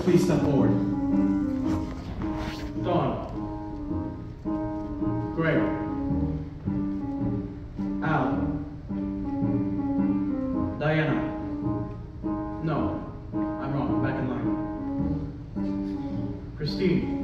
please step forward. Dawn. Greg. Al. Diana. No, I'm wrong. Back in line. Christine.